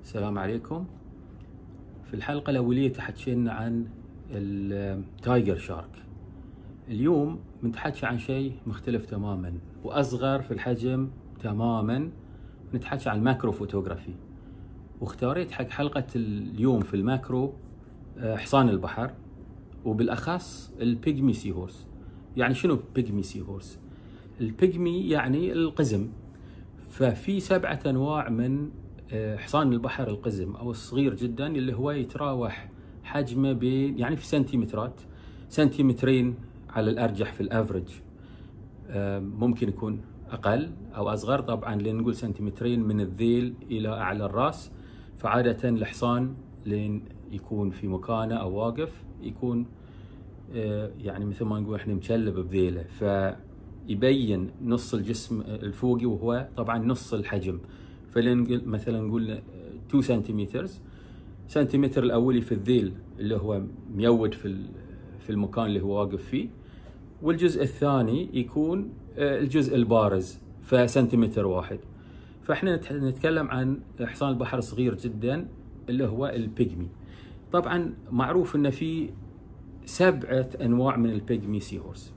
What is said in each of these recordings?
السلام عليكم. في الحلقة الأولية تحكينا عن التايجر شارك. اليوم بنتحكي عن شيء مختلف تماما وأصغر في الحجم تماما. نتحكي عن الماكرو فوتوغرافي، واختاريت حق حلقة اليوم في الماكرو حصان البحر، وبالأخص البيجمي سي هورس. يعني شنو بيجمي سي هورس؟ البيجمي يعني القزم. ففي 7 أنواع من حصان البحر القزم أو الصغير جدا، اللي هو يتراوح حجمه بين يعني في سنتيمترات، سنتيمترين على الأرجح في الأفرج. ممكن يكون أقل أو أصغر، طبعا لين نقول سنتيمترين من الذيل إلى أعلى الرأس. فعادة الحصان لين يكون في مكانه أو واقف يكون يعني مثل ما نقول احنا مشلب بذيله، فيبين نص الجسم الفوقي وهو طبعا نص الحجم. فلين مثلا نقول 2 سنتيمتر، سنتيمتر الأولي في الذيل اللي هو ميود في المكان اللي هو واقف فيه، والجزء الثاني يكون الجزء البارز فسنتيمتر واحد. فاحنا نتكلم عن حصان البحر صغير جدا اللي هو البيجمي. طبعا معروف ان في 7 أنواع من البيجمي سي هورس،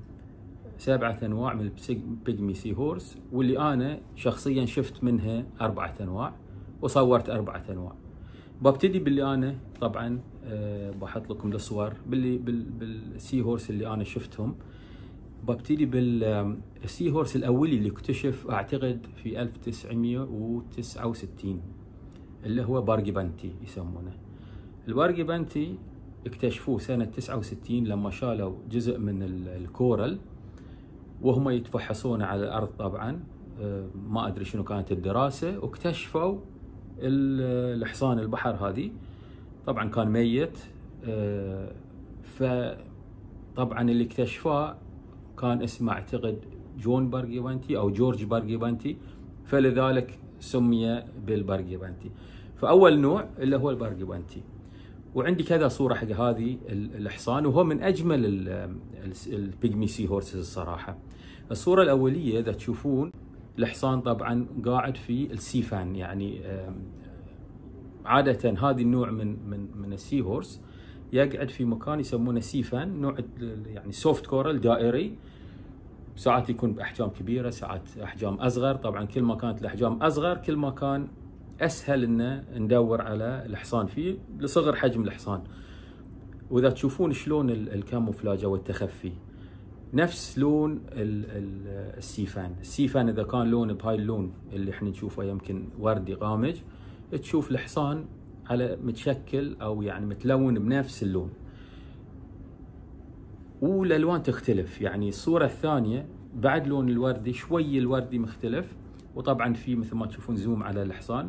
7 أنواع من البيجمي سي هورس، واللي أنا شخصيا شفت منها 4 أنواع وصورت 4 أنواع. ببتدي باللي أنا طبعا بحط لكم الصور بالسي هورس اللي أنا شفتهم. ببتدي بالسي هورس الأولي اللي اكتشف أعتقد في 1969، اللي هو بارجيبانتي يسمونه. البارجيبانتي اكتشفوه سنة 69 لما شالوا جزء من الكورال وهم يتفحصون على الأرض. طبعا ما أدري شنو كانت الدراسة، واكتشفوا الحصان البحر هذه. طبعا كان ميت، فطبعا اللي اكتشفاه كان اسمه أعتقد جون بارجيبانتي أو جورج بارجيبانتي، فلذلك سمي بالبارجيبانتي. فأول نوع اللي هو البارجيبانتي. وعندي كذا صورة حق هذه الحصان، وهو من أجمل البيجمي سي هورسز الصراحة. الصورة الأولية إذا تشوفون الحصان طبعا قاعد في السيفان، يعني عادة هذه النوع من السي هورس يقعد في مكان يسمونه سيفان، نوع يعني سوفت كورال دائري. ساعات يكون بأحجام كبيرة، ساعات أحجام أصغر. طبعا كل ما كانت الأحجام أصغر كل ما كان أسهل إن ندور على الحصان فيه لصغر حجم الحصان. وإذا تشوفون شلون الكاموفلاج أو التخفي نفس لون السيفان. السيفان إذا كان لونه بهاي اللون اللي احنا نشوفه يمكن وردي غامج، تشوف الحصان على متشكل أو يعني متلون بنفس اللون، والألوان تختلف. يعني الصورة الثانية بعد لون الوردي شوي، الوردي مختلف. وطبعا في مثل ما تشوفون زوم على الحصان،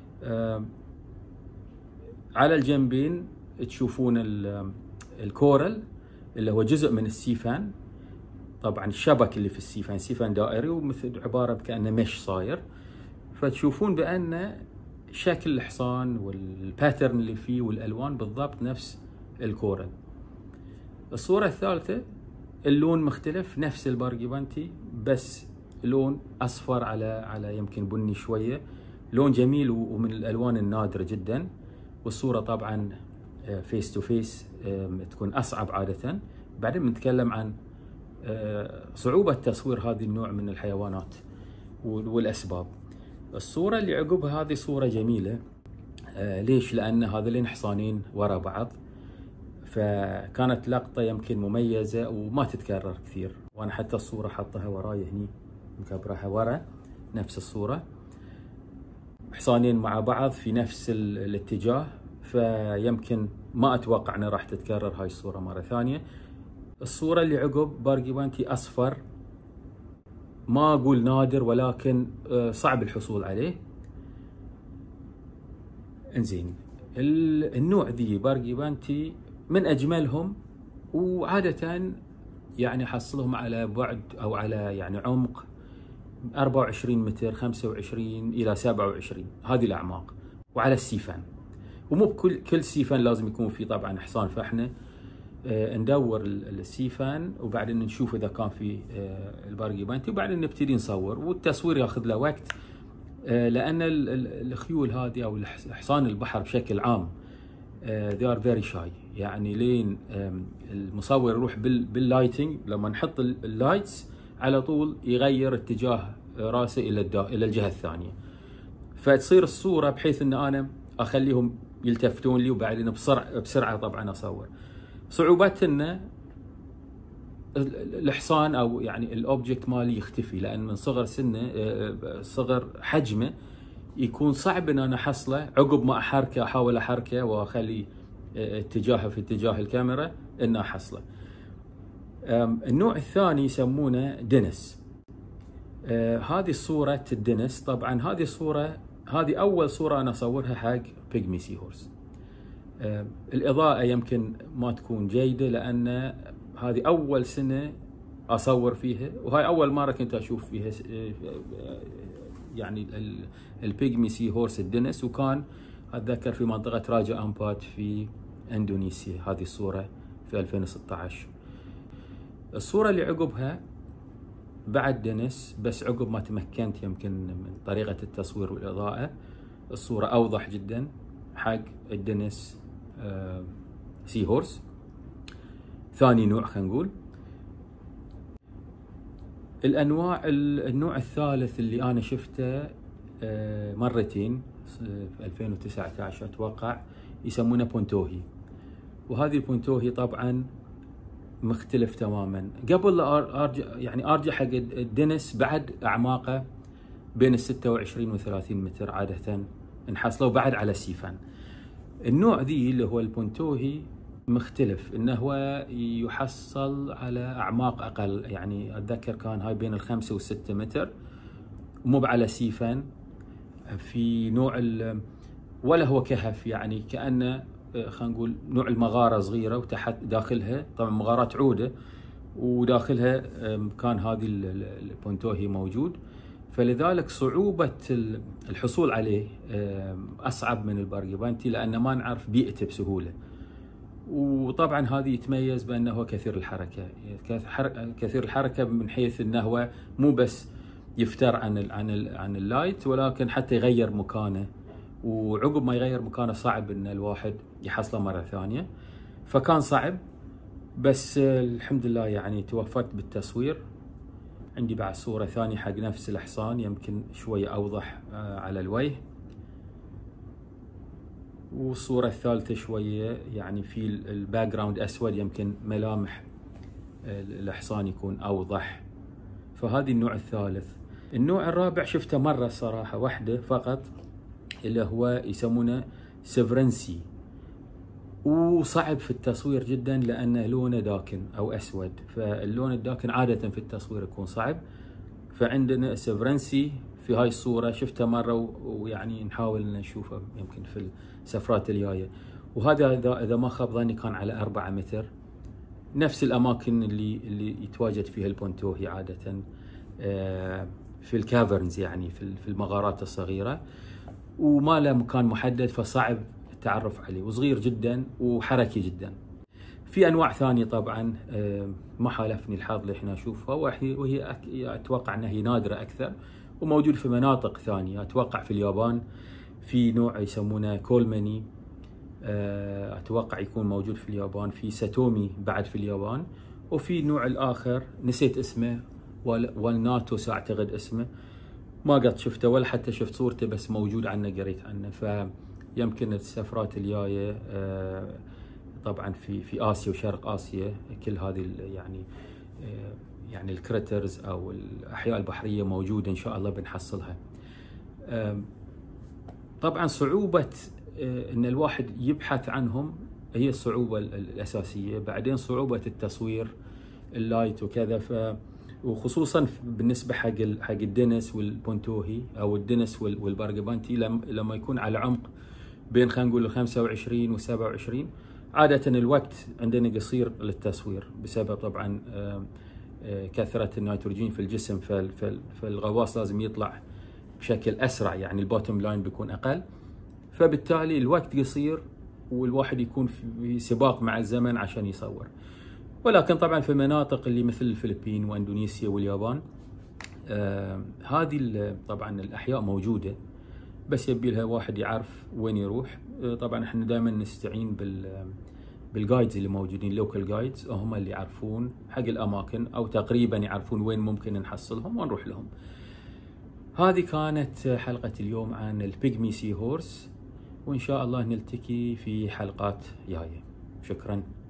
على الجنبين تشوفون الكورال اللي هو جزء من السيفان. طبعا الشبك اللي في السيفان، سيفان دائري ومثل عبارة كأنه مش صاير. فتشوفون بأن شكل الحصان والباترن اللي فيه والألوان بالضبط نفس الكورال. الصورة الثالثة اللون مختلف، نفس البارجيبانتي بس لون أصفر على يمكن بني شوية. لون جميل ومن الألوان النادرة جدا. والصورة طبعا فيس تو فيس تكون أصعب عادة. بعدين بنتكلم عن صعوبة تصوير هذه النوع من الحيوانات والأسباب. الصورة اللي عقبها هذه صورة جميلة. ليش؟ لأن هذين حصانين ورا بعض، فكانت لقطة يمكن مميزة وما تتكرر كثير. وأنا حتى الصورة حطها وراي هني مكبرها ورا، نفس الصورة، حصانين مع بعض في نفس الاتجاه. فيمكن ما أتوقع أنها راح تتكرر هاي الصورة مرة ثانية. الصورة اللي عقب بارجيبانتي أصفر، ما أقول نادر ولكن صعب الحصول عليه. انزين، النوع ذي بارجيبانتي من أجملهم، وعادة يعني حصلهم على بعد أو على يعني عمق 24 متر، 25 إلى 27، هذه الأعماق. وعلى السيفان، ومو بكل سيفان لازم يكون في طبعا حصان. فإحنا ندور السيفان وبعدين نشوف إذا كان في البارجيبانتي، وبعدين نبتدي نصور. والتصوير ياخذ له وقت، لان الخيول هذه او حصان البحر بشكل عام they are very shy، يعني لين المصور يروح باللايتنج، لما نحط اللايتس على طول يغير اتجاه راسه الى الجهه الثانيه، فتصير الصوره بحيث ان انا اخليهم يلتفتون لي وبعدين بسرعه طبعا اصور. صعوبتها ان الحصان او يعني الاوبجكت مالي يختفي، لان من صغر سنه صغر حجمه يكون صعب ان انا احصله عقب ما احركه، احاول احركه واخلي اتجاهه في اتجاه الكاميرا ان احصله. النوع الثاني يسمونه دنس. هذه صورة الدنس. طبعا هذه اول صورة انا اصورها حق بيجمي سي هورس. الاضاءة يمكن ما تكون جيدة لان هذه اول سنة اصور فيها، وهاي اول مرة كنت اشوف فيها يعني البيجمي سي هورس الدنس، وكان اتذكر في منطقة راجا امبات في اندونيسيا. هذه الصورة في 2016. الصورة اللي عقبها بعد دنس، بس عقب ما تمكنت يمكن من طريقة التصوير والإضاءة الصورة أوضح جدا حق الدنس سي هورس، ثاني نوع خلينا نقول. النوع الثالث اللي أنا شفته مرتين في 2019 أتوقع، يسمونه بونتوهي. وهذه البونتوهي طبعا مختلف تماما. قبل ارجع حق الدنس، بعد اعماقه بين 26 و30 متر عاده نحصله، بعد على سيفان. النوع ذي اللي هو البونتوهي مختلف، انه هو يحصل على اعماق اقل، يعني اتذكر كان هاي بين ال5 و6 متر، مو على سيفان. في نوع ولا هو كهف، يعني كانه خلينا نقول نوع المغاره صغيره، وتحت داخلها طبعا مغارات عوده، وداخلها كان هذه البونتوهي موجود، فلذلك صعوبه الحصول عليه اصعب من البارجيبانتي، لان ما نعرف بيئته بسهوله. وطبعا هذه يتميز بانه كثير الحركه، كثير الحركه من حيث انه هو مو بس يفتر عن اللايت، ولكن حتى يغير مكانه، وعقب ما يغير مكانه صعب ان الواحد يحصله مره ثانيه، فكان صعب. بس الحمد لله يعني توفقت بالتصوير. عندي بعد صوره ثانيه حق نفس الحصان، يمكن شويه اوضح على الوجه، والصوره الثالثه شويه يعني في الباك جراوند اسود، يمكن ملامح الحصان يكون اوضح. فهذه النوع الثالث. النوع الرابع شفته مره صراحه واحده فقط، اللي هو يسمونه سيفرنسي، وصعب في التصوير جدا لانه لونه داكن او اسود، فاللون الداكن عاده في التصوير يكون صعب. فعندنا سيفرنسي في هاي الصوره شفتها مره، ويعني نحاول نشوفه يمكن في السفرات الجايه. وهذا اذا ما خاب ظني كان على 4 متر، نفس الاماكن اللي يتواجد فيها البونتوهي عاده، في الكافرنز، يعني في المغارات الصغيره، وما له مكان محدد، فصعب التعرف عليه، وصغير جدا وحركي جدا. في انواع ثانيه طبعا ما حالفني الحظ اللي احنا نشوفها، وهي اتوقع انها هي نادره اكثر، وموجود في مناطق ثانيه. اتوقع في اليابان في نوع يسمونه كولماني، اتوقع يكون موجود في اليابان. في ساتومي بعد في اليابان، وفي نوع الاخر نسيت اسمه، والناتوس اعتقد اسمه، ما قد شفته ولا حتى شفت صورته، بس موجود عنه قريت عنه. فيمكن السفرات الجايه طبعا في اسيا وشرق اسيا، كل هذه يعني الكريترز او الاحياء البحريه موجوده ان شاء الله بنحصلها. طبعا صعوبه ان الواحد يبحث عنهم هي الصعوبه الاساسيه، بعدين صعوبه التصوير، اللايت وكذا. وخصوصا بالنسبه حق الدنس والبونتوهي، او الدنس والبارجيبانتي، لما يكون على عمق بين خلينا نقول 25 و 27، عاده الوقت عندنا قصير للتصوير بسبب طبعا كثره النيتروجين في الجسم، فالغواص لازم يطلع بشكل اسرع، يعني البوتوم لاين بيكون اقل، فبالتالي الوقت قصير، والواحد يكون في سباق مع الزمن عشان يصور. ولكن طبعا في مناطق اللي مثل الفلبين واندونيسيا واليابان هذه طبعا الأحياء موجودة، بس يبي لها واحد يعرف وين يروح. طبعا احنا دائما نستعين بالجايدز اللي موجودين، لوكال جايدز، هم اللي يعرفون حق الأماكن أو تقريبا يعرفون وين ممكن نحصلهم ونروح لهم. هذه كانت حلقة اليوم عن البيجمي سي هورس، وإن شاء الله نلتقي في حلقات جاية. شكرا.